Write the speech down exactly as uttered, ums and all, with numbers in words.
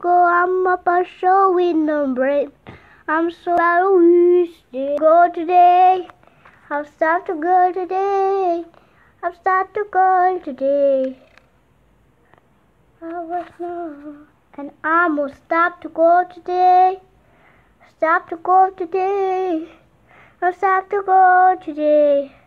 go. I'm up a show in the brain. I'm so glad we should go today. I've started to go today. I've started to go today. I was not, and I'm gonna stop to go today. Stop to go today. I'll stop to go today.